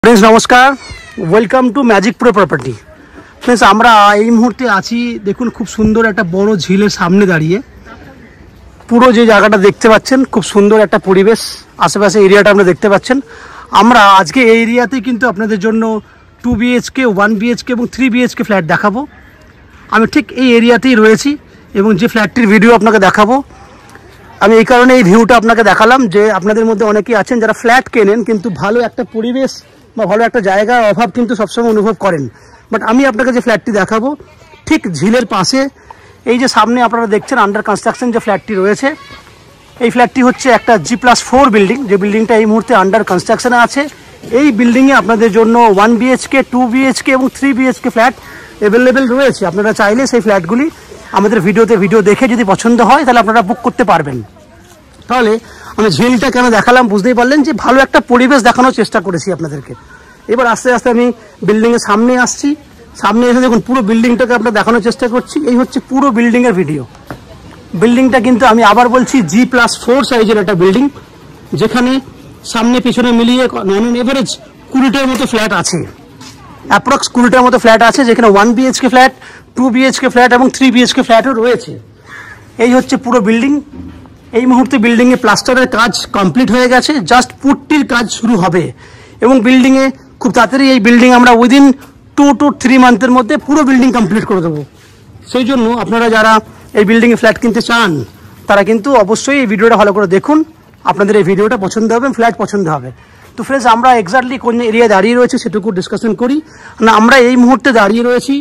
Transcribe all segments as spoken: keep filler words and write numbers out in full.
Friends नमस्कार welcome to Magic Pro Property. Friends আমরা এই মুহূর্তে আছি দেখুন খুব সুন্দর একটা বড় ঝিলের সামনে দাঁড়িয়ে। পুরো যে জায়গাটা দেখতে পাচ্ছেন খুব সুন্দর একটা পরিবেশ, আশেপাশে এরিয়াটা আপনারা দেখতে পাচ্ছেন। আমরা আজকে এই এরিয়াতে কিন্তু আপনাদের জন্য টু বিএইচকে ওয়ান বিএইচকে এবং থ্রি বিএইচকে ফ্ল্যাট দেখাবো। আমি ঠিক এই এরিয়াতেই রয়েছি এবং যে ফ্ল্যাটটির ভিডিও আপনাকে দেখাবো আমি এই কারণে এই ভিউটা আপনাকে দেখালাম যে আপনাদের মধ্যে অনেকেই আছেন যারা ফ্ল্যাট কেনেন কিন্তু ভালো একটা পরিবেশ বা ভালো একটা জায়গার অভাব কিন্তু সবসময় অনুভব করেন। বাট আমি আপনাকে যে ফ্ল্যাটটি দেখাবো ঠিক ঝিলের পাশে, এই যে সামনে আপনারা দেখছেন আন্ডার কনস্ট্রাকশন যে ফ্ল্যাটটি রয়েছে, এই ফ্ল্যাটটি হচ্ছে একটা জি প্লাস ফোর বিল্ডিং, যে বিল্ডিংটা এই মুহূর্তে আন্ডার কনস্ট্রাকশনে আছে। এই বিল্ডিংয়ে আপনাদের জন্য ওয়ান বিএইচকে টু বিএইচকে এবং থ্রি বিএইচকে ফ্ল্যাট অ্যাভেলেবেল রয়েছে। আপনারা চাইলে সেই ফ্ল্যাটগুলি আমাদের ভিডিওতে ভিডিও দেখে যদি পছন্দ হয় তাহলে আপনারা বুক করতে পারবেন। তাহলে আমি ঝিলটা কেন দেখালাম বুঝতেই পারলেন যে ভালো একটা পরিবেশ দেখানোর চেষ্টা করেছি আপনাদেরকে। এবার আস্তে আস্তে আমি বিল্ডিংয়ের সামনে আসছি, সামনে এসে দেখুন পুরো বিল্ডিংটাকে আপনার দেখানোর চেষ্টা করছি। এই হচ্ছে পুরো বিল্ডিংয়ের ভিডিও। বিল্ডিংটা কিন্তু আমি আবার বলছি জি প্লাস ফোর সাইজের একটা বিল্ডিং, যেখানে সামনে পিছনে মিলিয়ে নন এভারেজ কুড়িটার মতো ফ্ল্যাট আছে, অ্যাপ্রক্স কুড়িটার মতো ফ্ল্যাট আছে, যেখানে one BHK flat, two BHK flat এবং থ্রি বিএইচকে ফ্ল্যাটও রয়েছে। এই হচ্ছে পুরো বিল্ডিং। এই মুহূর্তে বিল্ডিংয়ে প্লাস্টারের কাজ কমপ্লিট হয়ে গেছে, জাস্ট পুট্টির কাজ শুরু হবে এবং বিল্ডিংয়ে খুব তাড়াতাড়ি এই বিল্ডিং আমরা উইদিন টু টু থ্রি মান্থের মধ্যে পুরো বিল্ডিং কমপ্লিট করে দেবো। সেই জন্য আপনারা যারা এই বিল্ডিংয়ে ফ্ল্যাট কিনতে চান তারা কিন্তু অবশ্যই এই ভিডিওটা ভালো করে দেখুন, আপনাদের এই ভিডিওটা পছন্দ হবে, ফ্ল্যাট পছন্দ হবে। তো ফ্রেন্ডস আমরা এক্স্যাক্টলি কোন এরিয়ায় দাঁড়িয়ে রয়েছে সেটুকু ডিসকাশন করি না। আমরা এই মুহূর্তে দাঁড়িয়ে রয়েছি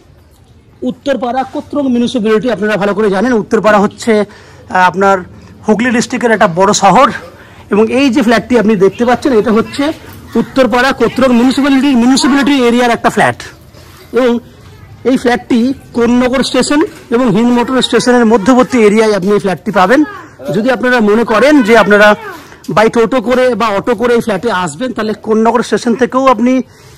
উত্তরপাড়া কোত্রং মিউনিসিপ্যালিটি। আপনারা ভালো করে জানেন উত্তরপাড়া হচ্ছে আপনার হুগলি ডিস্ট্রিক্টের একটা বড় শহর এবং এই যে ফ্ল্যাটটি আপনি দেখতে পাচ্ছেন এটা হচ্ছে উত্তরপাড়া কোত্রং মিউনিসিপ্যালিটি মিউনিসিপ্যালিটি এরিয়ার একটা ফ্ল্যাট। এবং এই ফ্ল্যাটটি কোন্নগর স্টেশন এবং হিন্দ মোটর স্টেশনের মধ্যবর্তী এরিয়ায় আপনি এই ফ্ল্যাটটি পাবেন। যদি আপনারা মনে করেন যে আপনারা বাই টোটো করে বা অটো করে এই ফ্ল্যাটে আসবেন তাহলে কোন্নগর স্টেশন থেকেও আপনি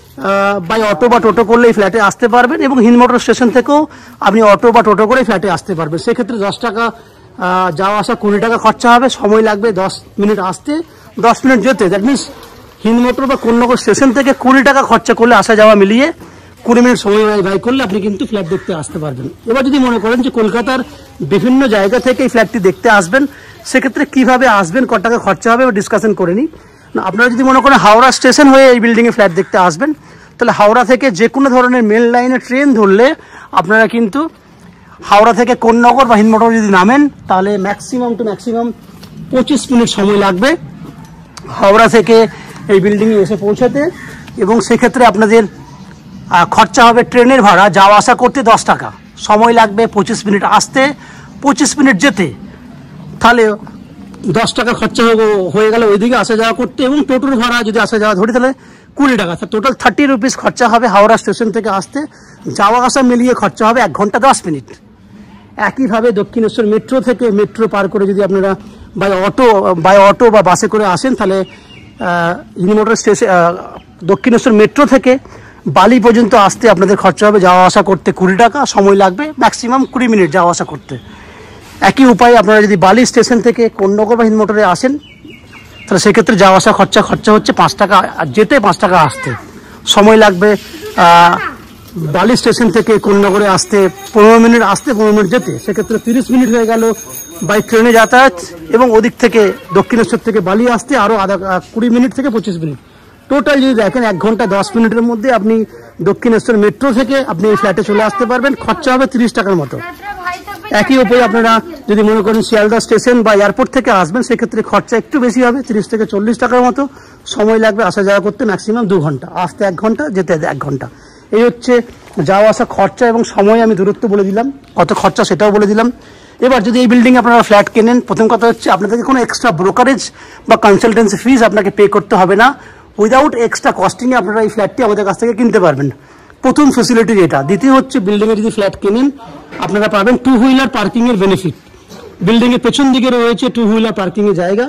বাই অটো বা টোটো করলে এই ফ্ল্যাটে আসতে পারবেন এবং হিন্দ মোটর স্টেশন থেকেও আপনি অটো বা টোটো করে ফ্ল্যাটে আসতে পারবেন। সেক্ষেত্রে দশ টাকা যাওয়া আসা কুড়ি টাকা খরচা হবে, সময় লাগবে দশ মিনিট আসতে দশ মিনিট যেতে। দ্যাট মিনস হিন্দ মোটর বা কোন্নগর স্টেশন থেকে কুড়ি টাকা খরচা করলে আসা যাওয়া মিলিয়ে কুড়ি মিনিট সময় ব্যয় করলে আপনি কিন্তু ফ্ল্যাট দেখতে আসতে পারবেন। এবার যদি মনে করেন যে কলকাতার বিভিন্ন জায়গা থেকে এই ফ্ল্যাটটি দেখতে আসবেন সেক্ষেত্রে কীভাবে আসবেন, কত টাকা খরচা হবে ডিসকাশন করে নিই না। আপনারা যদি মনে করেন হাওড়া স্টেশন হয়ে এই বিল্ডিংয়ে ফ্ল্যাট দেখতে আসবেন তাহলে হাওড়া থেকে যে কোনো ধরনের মেল লাইনে ট্রেন ধরলে আপনারা কিন্তু হাওড়া থেকে কোন্নগর বা হিন্দ মোটর যদি নামেন তাহলে ম্যাক্সিমাম টু ম্যাক্সিমাম পঁচিশ মিনিট সময় লাগবে হাওড়া থেকে এই বিল্ডিংয়ে এসে পৌঁছাতে। এবং সেক্ষেত্রে আপনাদের খরচা হবে ট্রেনের ভাড়া যাওয়া আসা করতে দশ টাকা, সময় লাগবে পঁচিশ মিনিট আসতে, পঁচিশ মিনিট যেতে। তাহলে দশ টাকা খরচা হয়ে গেল ওইদিকে আসা যাওয়া করতে এবং টোটোর ভাড়া যদি আসা যাওয়া ধরি তাহলে কুড়ি টাকা, টোটাল থার্টি রুপিস খরচা হবে হাওড়া স্টেশন থেকে আসতে। যাওয়া আসা মিলিয়ে খরচা হবে এক ঘন্টা দশ মিনিট। একইভাবে দক্ষিণেশ্বর মেট্রো থেকে মেট্রো পার করে যদি আপনারা বাই অটো বাই অটো বা বাসে করে আসেন তাহলে Hind Motor station Dakshineswar metro থেকে বালি পর্যন্ত আসতে আপনাদের খরচা হবে যাওয়া আসা করতে কুড়ি টাকা, সময় লাগবে ম্যাক্সিমাম কুড়ি মিনিট যাওয়া আসা করতে। একই উপায়ে আপনারা যদি বালি স্টেশন থেকে কোন্নগর বা হিন্দ মোটরে আসেন তাহলে সেক্ষেত্রে যাওয়া আসা খরচা খরচা হচ্ছে পাঁচ টাকা যেতে, পাঁচ টাকা আসতে, সময় লাগবে বালি স্টেশন থেকে কোন্নগরে আসতে পনেরো মিনিট আসতে পনেরো মিনিট যেতে। সেক্ষেত্রে তিরিশ মিনিট হয়ে গেল বাই ট্রেনে যাতায়াত এবং ওদিক থেকে দক্ষিণেশ্বর থেকে বালি আসতে আরও আধা কুড়ি মিনিট থেকে পঁচিশ মিনিট, টোটাল যদি দেখেন এক ঘন্টা দশ মিনিটের মধ্যে আপনি দক্ষিণেশ্বর মেট্রো থেকে আপনি এই ফ্ল্যাটে চলে আসতে পারবেন। খরচা হবে তিরিশ টাকার মতো। একই উপায়ে আপনারা যদি মনে করেন শিয়ালদা স্টেশন বা এয়ারপোর্ট থেকে আসবেন সেক্ষেত্রে খরচা একটু বেশি হবে, তিরিশ থেকে চল্লিশ টাকার মতো, সময় লাগবে আসা যাওয়া করতে ম্যাক্সিমাম দু ঘন্টা, আসতে এক ঘন্টা যেতে এক ঘন্টা। এই হচ্ছে যাওয়া আসা খরচা এবং সময় আমি দূরত্ব বলে দিলাম, কত খরচা সেটাও বলে দিলাম। এবার যদি এই বিল্ডিংয়ে আপনারা ফ্ল্যাট কেনেন প্রথম কথা হচ্ছে আপনাদেরকে কোনো এক্সট্রা ব্রোকারেজ বা কনসালটেন্সি ফিজ আপনাকে পে করতে হবে না। উইদাউট এক্সট্রা কস্টিংয়ে আপনারা এই ফ্ল্যাটটি আমাদের কাছ থেকে কিনতে পারবেন, প্রথম ফেসিলিটি এটা। দ্বিতীয় হচ্ছে বিল্ডিংয়ে যদি ফ্ল্যাট কেনেন আপনারা পাবেন টু হুইলার পার্কিংয়ের বেনিফিট। বিল্ডিংয়ের পেছন দিকে রয়েছে টু হুইলার পার্কিংয়ের জায়গা,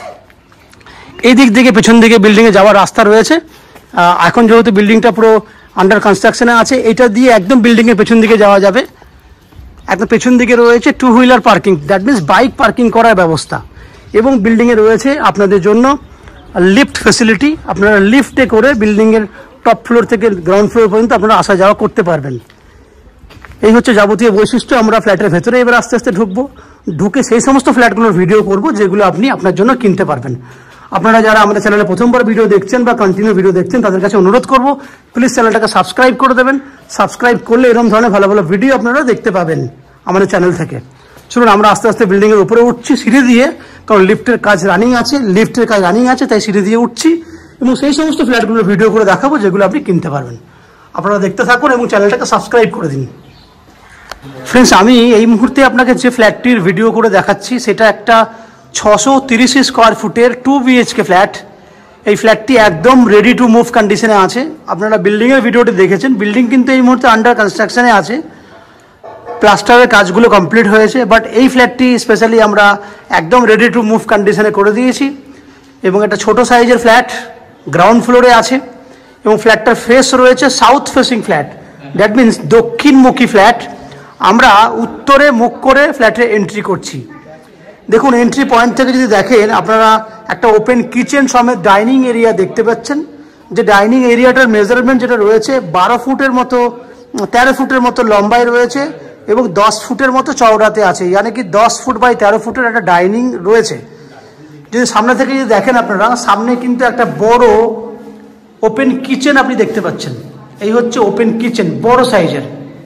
এই দিক থেকে পেছন দিকে বিল্ডিংয়ে যাওয়ার রাস্তা রয়েছে। এখন যেহেতু বিল্ডিংটা পুরো আন্ডার কনস্ট্রাকশনে আছে এটা দিয়ে একদম বিল্ডিংয়ের পেছন দিকে যাওয়া যাবে। একদম পেছন দিকে রয়েছে two wheeler parking, that means bike parking করার ব্যবস্থা এবং বিল্ডিংয়ে রয়েছে আপনাদের জন্য লিফট ফেসিলিটি, আপনারা লিফটে করে বিল্ডিংয়ের টপ ফ্লোর থেকে গ্রাউন্ড ফ্লোর পর্যন্ত আপনারা আসা যাওয়া করতে পারবেন। এই হচ্ছে যাবতীয় বৈশিষ্ট্য। আমরা ফ্ল্যাটের ভেতরে এবার আস্তে আস্তে ঢুকবো, ঢুকে সেই সমস্ত ফ্ল্যাটগুলোর ভিডিও করব যেগুলো আপনি আপনার জন্য কিনতে পারবেন। আপনারা যারা আমাদের চ্যানেলে প্রথমবার ভিডিও দেখছেন বা কন্টিনিউ ভিডিও দেখছেন তাদের কাছে অনুরোধ করব প্লিজ চ্যানেলটাকে সাবস্ক্রাইব করে দেবেন। সাবস্ক্রাইব করলে এরকম ধরনের ভালো ভালো ভিডিও আপনারা দেখতে পাবেন আমাদের চ্যানেল থেকে। চলুন আমরা আস্তে আস্তে বিল্ডিংয়ের উপরে উঠছি সিঁড়ি দিয়ে, কারণ লিফটের কাজ রানিং আছে, লিফটের কাজ রানিং আছে তাই সিঁড়ি দিয়ে উঠছি এবং সেই সমস্ত ফ্ল্যাটগুলোর ভিডিও করে দেখাবো যেগুলো আপনি কিনতে পারবেন। আপনারা দেখতে থাকুন এবং চ্যানেলটাকে সাবস্ক্রাইব করে দিন। ফ্রেন্ডস, আমি এই মুহূর্তে আপনাকে যে ফ্ল্যাটটির ভিডিও করে দেখাচ্ছি সেটা একটা ছশো তিরিশ স্কোয়ার ফুটের টু বিএইচকে ফ্ল্যাট। এই ফ্ল্যাটটি একদম রেডি টু মুভ কন্ডিশনে আছে। আপনারা বিল্ডিংয়ের ভিডিওটি দেখেছেন, বিল্ডিং কিন্তু এই মুহূর্তে আন্ডার কনস্ট্রাকশনে আছে, প্লাস্টারের কাজগুলো কমপ্লিট হয়েছে, বাট এই ফ্ল্যাটটি স্পেশালি আমরা একদম রেডি টু মুভ কন্ডিশনে করে দিয়েছি এবং একটা ছোট সাইজের ফ্ল্যাট গ্রাউন্ড ফ্লোরে আছে এবং ফ্ল্যাটটার ফেস রয়েছে south facing flat, that means দক্ষিণমুখী ফ্ল্যাট। আমরা উত্তরে মুখ করে ফ্ল্যাটে এন্ট্রি করছি। দেখুন, এন্ট্রি পয়েন্ট থেকে যদি দেখেন আপনারা একটা ওপেন কিচেন সমেত ডাইনিং এরিয়া দেখতে পাচ্ছেন, যে ডাইনিং এরিয়াটার মেজারমেন্ট যেটা রয়েছে বারো ফুটের মতো তেরো ফুটের মতো লম্বায় রয়েছে এবং দশ ফুটের মতো চওড়াতে আছে, মানে কি দশ ফুট বাই তেরো ফুটের একটা ডাইনিং রয়েছে। যদি সামনে থেকে যদি দেখেন আপনারা, সামনে কিন্তু একটা বড় ওপেন কিচেন আপনি দেখতে পাচ্ছেন। এই হচ্ছে ওপেন কিচেন, বড় সাইজের।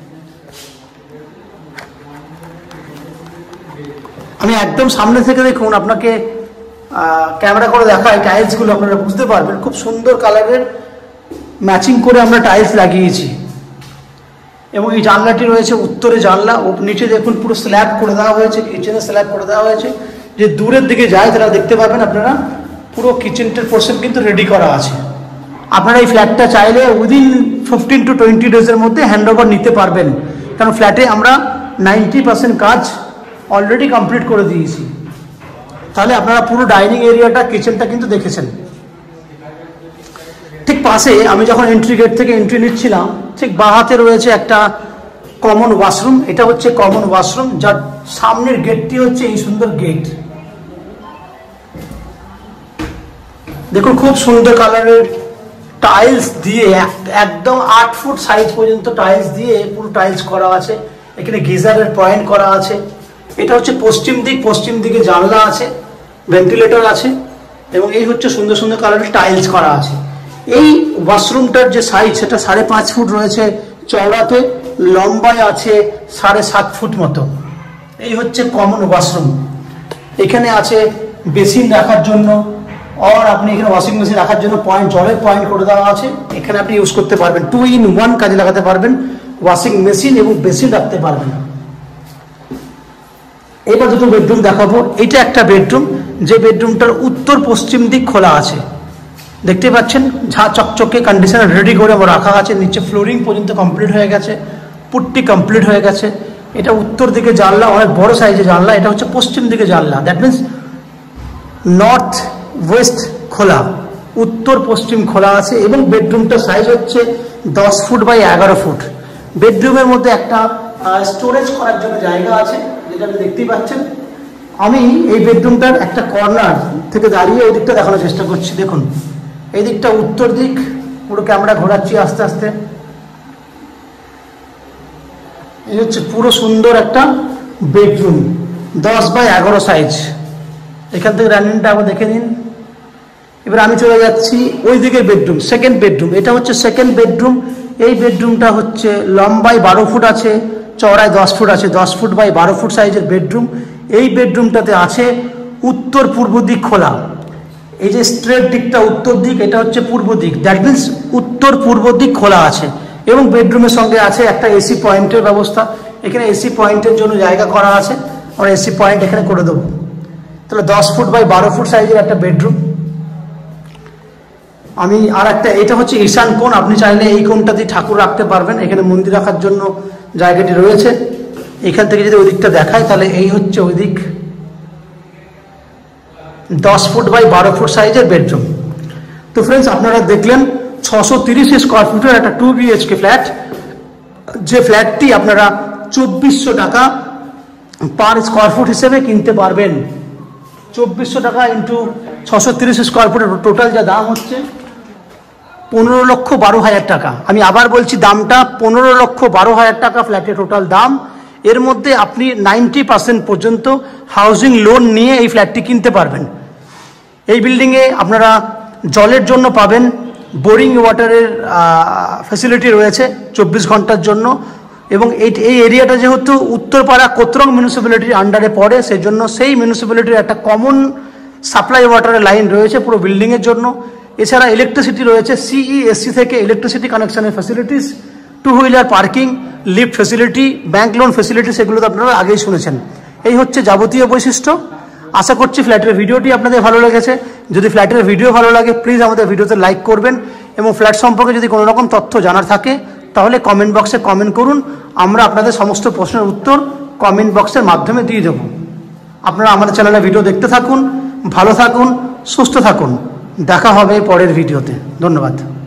আমি একদম সামনে থেকে দেখুন আপনাকে ক্যামেরা করে দেখাই, টাইলসগুলো আপনারা বুঝতে পারবেন খুব সুন্দর কালারের ম্যাচিং করে আমরা টাইলস লাগিয়েছি এবং এই জানলাটি রয়েছে উত্তরে জানলা, ও নিচে দেখুন পুরো স্ল্যাব করে দেওয়া হয়েছে, কিচেনের স্ল্যাব করে দেওয়া হয়েছে। যে দূরের দিকে যায় তারা দেখতে পাবেন আপনারা পুরো কিচেনটার পোর্শন কিন্তু রেডি করা আছে। আপনারা এই ফ্ল্যাটটা চাইলে উইদিন ফিফটিন টু টোয়েন্টি ডেজের মধ্যে হ্যান্ড ওভার নিতে পারবেন, কারণ ফ্ল্যাটে আমরা নাইনটি পার্সেন্ট কাজ অলরেডি কমপ্লিট করে দিয়েছি। তাহলে আপনারা পুরো ডাইনিং এরিয়াটা, কিচেনটা কিন্তু দেখেছেন। ঠিক পাশে আমি যখন এন্ট্রি গেট থেকে এন্ট্রি নিচ্ছিলাম, ঠিক বাঁ হাতে রয়েছে একটা কমন ওয়াশরুম। এটা হচ্ছে কমন ওয়াশরুম, যার সামনের গেটটি হচ্ছে এই সুন্দর গেট। দেখুন খুব সুন্দর কালারের টাইলস দিয়ে একদম আট ফুট সাইজ পর্যন্ত টাইলস দিয়ে পুরো টাইলস করা আছে। এখানে গিজারের পয়েন্ট করা আছে। এটা হচ্ছে পশ্চিম দিক, পশ্চিম দিকে জানলা আছে, ভেন্টিলেটর আছে এবং এই হচ্ছে সুন্দর সুন্দর কালারের টাইলস করা আছে। এই ওয়াশরুমটার যে সাইজ সেটা সাড়ে পাঁচ ফুট রয়েছে চওড়াতে, লম্বায় আছে সাড়ে সাত ফুট মতো। এই হচ্ছে কমন ওয়াশরুম। এখানে আছে বেসিন রাখার জন্য, আর আপনি এখানে ওয়াশিং মেশিন রাখার জন্য পয়েন্ট, জলের পয়েন্ট করে দেওয়া আছে। এখানে আপনি ইউজ করতে পারবেন, টু ইন ওয়ান কাজে লাগাতে পারবেন, ওয়াশিং মেশিন এবং বেসিন রাখতে পারবেন। এবার দুটো বেডরুম দেখাবো। এটা একটা বেডরুম, যে বেডরুমটার উত্তর পশ্চিম দিক খোলা আছে, দেখতে পাচ্ছেন ঝা চকচকে কন্ডিশনার রেডি করে রাখা আছে। নিচে ফ্লোরিং পর্যন্ত কমপ্লিট হয়ে গেছে, পুট্টি কমপ্লিট হয়ে গেছে। এটা উত্তর দিকে জানলা, অনেক বড় সাইজের জানলা। এটা হচ্ছে পশ্চিম দিকে জানলা, দ্যাট মিনস নর্থ ওয়েস্ট খোলা, উত্তর পশ্চিম খোলা আছে এবং বেডরুমটার সাইজ হচ্ছে দশ ফুট বাই এগারো ফুট। বেডরুমের মধ্যে একটা স্টোরেজ করার জন্য জায়গা আছে, যেটা আপনি দেখতেই পাচ্ছেন। আমি এই বেডরুমটার একটা কর্নার থেকে দাঁড়িয়ে ওই দিকটা দেখানোর চেষ্টা করছি। দেখুন এই দিকটা উত্তর দিক, পুরো ক্যামেরা ঘোরাচ্ছি আস্তে আস্তে। এই হচ্ছে পুরো সুন্দর একটা বেডরুম, দশ বাই এগারো সাইজ। এখান থেকে রানিংটা আবার দেখে নিন। এবার আমি চলে যাচ্ছি ওই দিকের বেডরুম, সেকেন্ড বেডরুম। এটা হচ্ছে সেকেন্ড বেডরুম। এই বেডরুমটা হচ্ছে লম্বায় বারো ফুট আছে, চওড়ায় দশ ফুট আছে, দশ ফুট বাই বারো ফুট সাইজের বেডরুম। এই বেডরুমটাতে আছে উত্তর পূর্ব দিক খোলা। এই যে স্ট্রেট দিকটা উত্তর দিক, এটা হচ্ছে পূর্ব দিক, দ্যাট মিনস উত্তর পূর্ব দিক খোলা আছে এবং বেডরুমের সঙ্গে আছে একটা এসি পয়েন্টের ব্যবস্থা। এখানে এসি পয়েন্টের জন্য জায়গা করা আছে, আমরা এসি পয়েন্ট এখানে করে দেবো। তাহলে দশ ফুট বাই বারো ফুট সাইজের একটা বেডরুম। আমি আর একটা, এটা হচ্ছে ঈশান কোণ। আপনি চাইলে এই কোণটাতে ঠাকুর রাখতে পারবেন, এখানে মন্দির রাখার জন্য জায়গাটি রয়েছে। এখান থেকে যদি ওই দিকটা দেখায় তাহলে এই হচ্ছে ওই দিক, দশ ফুট বাই বারো ফুট সাইজের বেডরুম। তো ফ্রেন্ডস, আপনারা দেখলেন ছশো তিরিশ স্কোয়ার ফুটের একটা টু বিএইচকে ফ্ল্যাট, যে ফ্ল্যাটটি আপনারা চব্বিশশো টাকা পার স্কোয়ার ফুট হিসেবে কিনতে পারবেন। চব্বিশশো টাকা ইন্টু ছশো তিরিশ স্কোয়ার ফুটের টোটাল যা দাম হচ্ছে পনেরো লক্ষ বারো হাজার টাকা। আমি আবার বলছি দামটা পনেরো লক্ষ বারো হাজার টাকা ফ্ল্যাটের টোটাল দাম। এর মধ্যে আপনি নাইনটি পার্সেন্ট পর্যন্ত হাউজিং লোন নিয়ে এই ফ্ল্যাটটি কিনতে পারবেন। এই বিল্ডিংয়ে আপনারা জলের জন্য পাবেন, বোরিং ওয়াটারের ফ্যাসিলিটি রয়েছে চব্বিশ ঘন্টার জন্য, এবং এই এই এরিয়াটা যেহেতু উত্তরপাড়া কোতরং মিউনিসিপ্যালিটির আন্ডারে পড়ে, সেই জন্য সেই মিউনিসিপ্যালিটির একটা কমন সাপ্লাই ওয়াটারের লাইন রয়েছে পুরো বিল্ডিংয়ের জন্য। এছাড়া ইলেকট্রিসিটি রয়েছে, সিইএসসি থেকে ইলেকট্রিসিটি কানেকশনের facilities, two wheeler parking, lift facility, bank loan facilities, এগুলো তো আপনারা আগেই শুনেছেন। এই হচ্ছে যাবতীয় বৈশিষ্ট্য। আশা করছি ফ্ল্যাটের ভিডিওটি আপনাদের ভালো লেগেছে। যদি ফ্ল্যাটের ভিডিও ভালো লাগে প্লিজ আমাদের ভিডিওতে লাইক করবেন, এবং ফ্ল্যাট সম্পর্কে যদি কোনো রকম তথ্য জানার থাকে তাহলে কমেন্ট বক্সে কমেন্ট করুন। আমরা আপনাদের সমস্ত প্রশ্নের উত্তর কমেন্ট বক্সের মাধ্যমে দিয়ে দেব। আপনারা আমাদের চ্যানেলে ভিডিও দেখতে থাকুন, ভালো থাকুন, সুস্থ থাকুন। দেখা হবে পরের ভিডিওতে। ধন্যবাদ।